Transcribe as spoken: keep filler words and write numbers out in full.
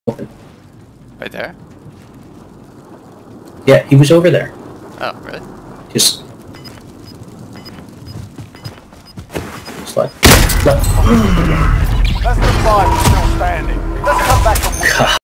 Open. Right there? Yeah, he was over there. Oh, really? Just... Just like... Left. That's the five still standing. Let's come back and win.